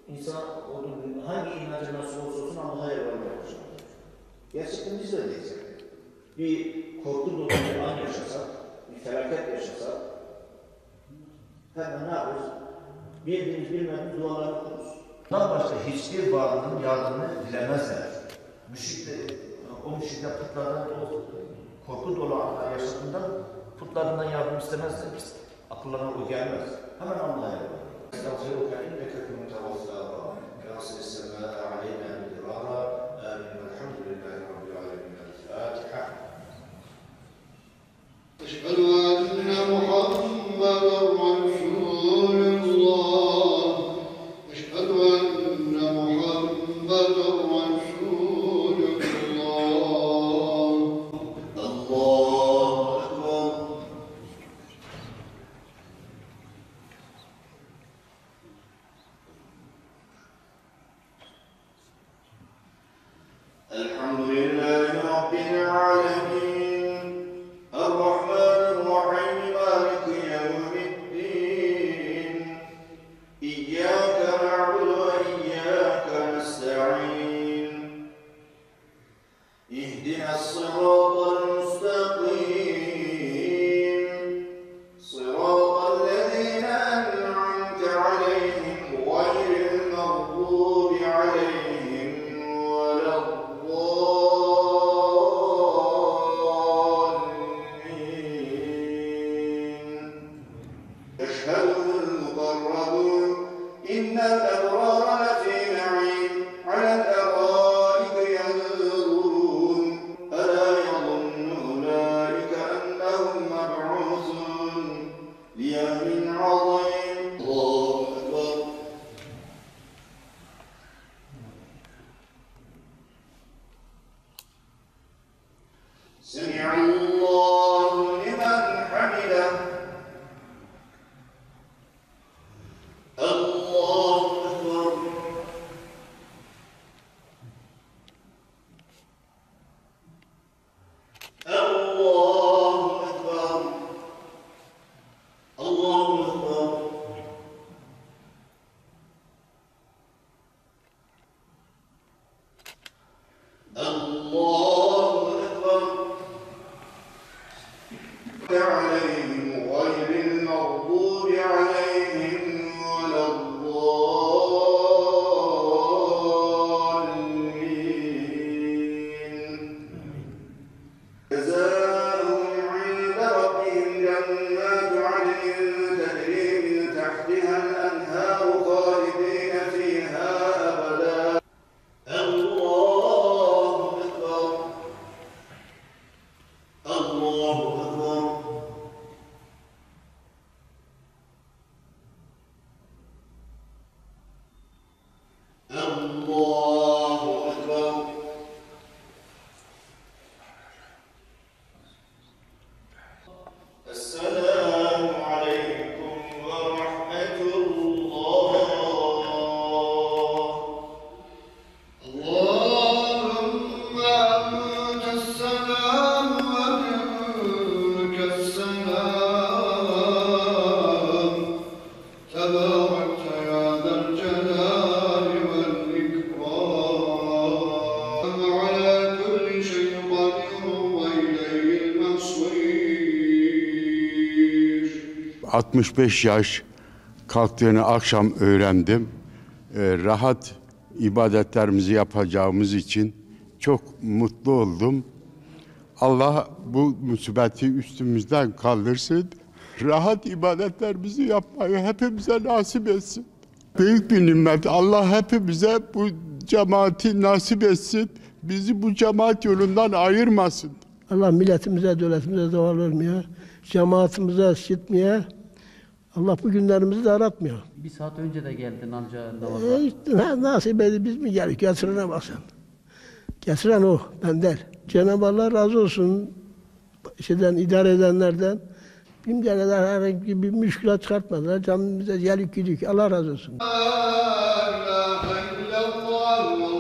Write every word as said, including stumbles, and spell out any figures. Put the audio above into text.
İnsan hangi inanca nasıl olursa olsun Allah'a eyvallah olsun. Gerçekten biz de öyleyiz. Bir korku dolu bir an yaşasak, bir felaket yaşasak, hemen ne yaparız? Bildiğimiz bilmediğimiz duaları okuruz. Bundan başka hiçbir varlığın yardımını dilemezler. Müşrikler, o müşrikler putlardan, o korku dolu anlar yaşadığından putlarından yardım istemezler. Akıllarına o gelmez. Hemen Allah'a eyvallah. نستغفرك إنك كنت غفارا يرسل السماء علينا مدرارا آمين والحمد لله رب العالمين. الفاتحة. أشهد أن محمدا رسول الله. أشهد أن محمدا رسول الله. الله أكبر. الحمد لله رب العالمين الرحمن الرحيم مالك يوم الدين إياك نعبد وإياك نستعين اهدنا الصراط المستقيم صراط الذين أنعمت عليهم غير المغضوب عليهم ولا يشهده المقربون إن الأبرار لفي نعيم على الأرائك ينظرون ألا يظن أولئك أنهم مبعوثون ليوم عظيم. الله أكبر. سمع الله لمن حمده. الله أكبر. الله أكبر. الله أكبر. الله أكبر. عليهم غير المغضوب عليهم ولا الضالين. جزاؤهم عند ربهم جنات عدن تجري من تحتها الأنهار خالدين فيها أبدا. الله أكبر. الله أكبر. الله أكبر. السلام عليكم ورحمة الله. اللهم أنت السلام ومنك السلام تباركت يا ذا الجلال والإكرام على كل شيطان وإليه المصير. altmış beş yaş kalktığını akşam öğrendim. Ee, rahat ibadetlerimizi yapacağımız için çok mutlu oldum. Allah bu musibeti üstümüzden kaldırsın. Rahat ibadetlerimizi yapmayı hepimize nasip etsin. Büyük bir nimet. Allah hepimize bu cemaati nasip etsin. Bizi bu cemaat yolundan ayırmasın. Allah milletimize, devletimize zeval vermeye, cemaatimize şitmeye, Allah bu günlerimizi de aratmıyor. Bir saat önce de geldin amca namaza. E işte, nasip edip biz mi geldik? Getirene bak sen. Getiren o, ben değil. Cenab-ı Allah razı olsun şeyden, idare edenlerden. Şimdiye kadar herhangi bir müşkülat çıkartmadılar. Camimize gelip gidik. Allah razı olsun. La ilahe illallah.